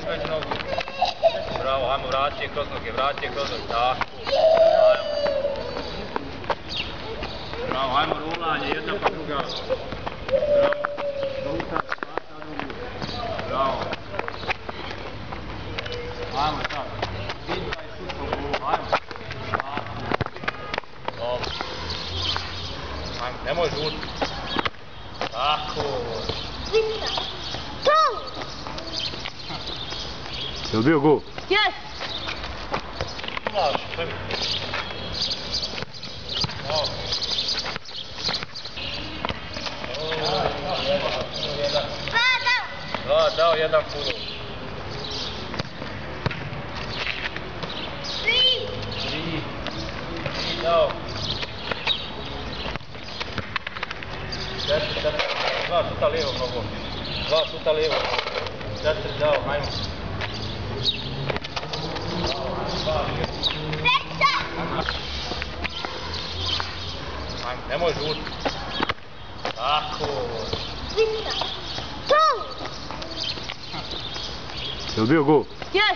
već nogu. Bravo, ajmo, vrati je kroz noge, tako. Bravo, ajmo rulanje, jedna pa druga. Bravo, ruta, vrata nogu. Bravo. Ajmo sad. Pinta i šut po golu, ajmo. Dobro. Ajmo, nemoj žuti. Tako. Je li bio gol? Jes! Ulaš, prvi. Dva dao, jedan pulo. Tri dao. Četiri, dva puta lijevo nogom. Četiri dao, hajmo. Hajmo, nemoj žuti. Tako. Je li bio gol? Jes!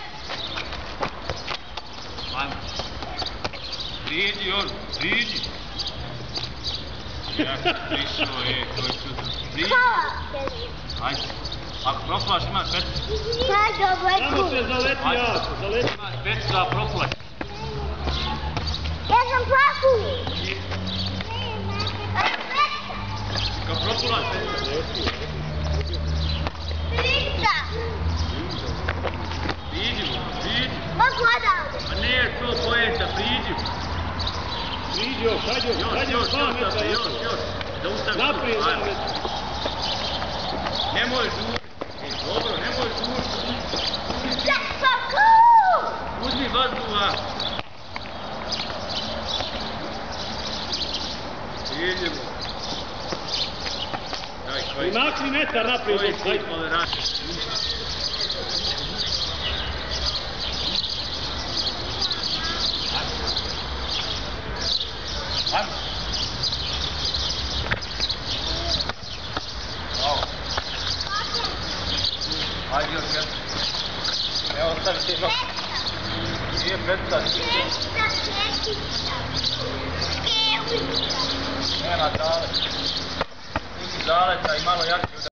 Ajmo. Priđi, on, priđi. Prišao je, koji su... Priđi. Ajde. Ako proplaš, imaš petu. Samo se zaleti jako, zaleti. Imaš petu da proplaš. Ja sam plaku! Kad propulaš petu. Priđa! Priđi. Pogledam! A nije to pojenta, priđi. Priđi još, sad još 2 metra. Još. Da ustaviš. Naprijed 2 metra. Nemoj žuti. Dobro, nemoj žuti. Uzmi vazduha. Idemo. Makni metar naprijed. Koji futbol radi. Ajmo. Ajde još jedan. Evo ostavi ti nog. Nije petica. Nema zalet. Uzmi zaleta i malo jači udar.